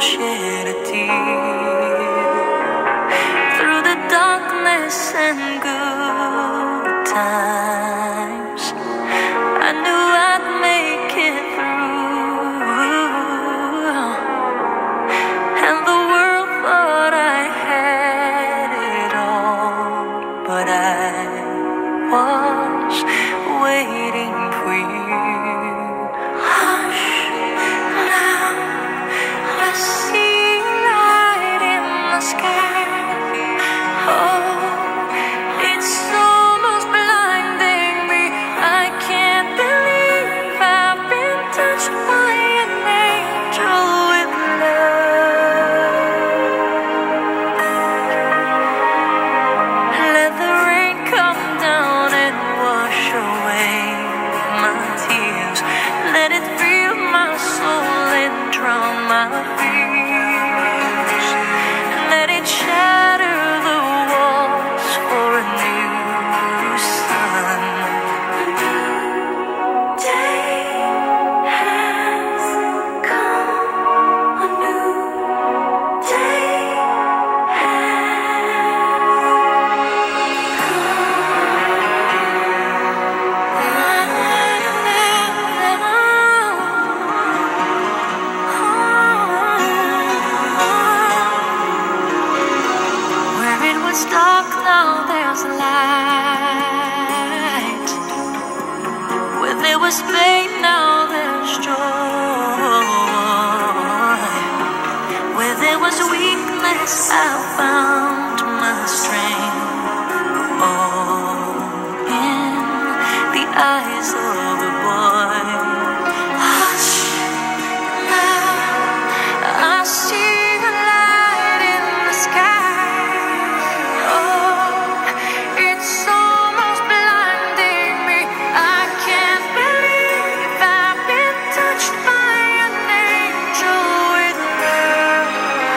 shed a tear through the darkness and good times. I knew I'd make it through, and the world thought I had it all, but I was waiting for you. Hush, now I see a light in the sky. Oh, it's almost blinding me. I can't believe I've been touched by an angel with love. Let the rain come down and wash away my tears. Let it fill my soul and drown my fears. Let it shatter the walls for a new sun. A new day has come. A new day where it was dark, now there's light. Where there was pain, now there's joy. Where there was weakness, I found my strength. All in the eyes of a boy. Hush, now I see a light in the sky. Oh, it's almost blinding me. I can't believe I've been touched by an angel with love.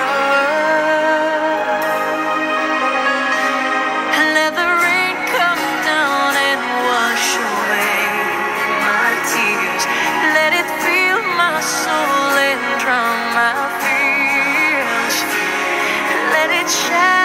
Let the rain come down and wash away my tears. Let it fill my soul and drown my fears. Let it shine.